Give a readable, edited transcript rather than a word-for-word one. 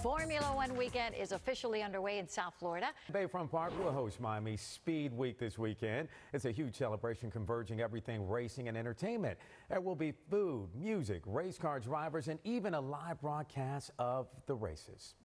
Formula One weekend is officially underway in South Florida. Bayfront Park will host Miami Speed Week this weekend. It's a huge celebration converging everything racing and entertainment. There will be food, music, race car drivers, and even a live broadcast of the races.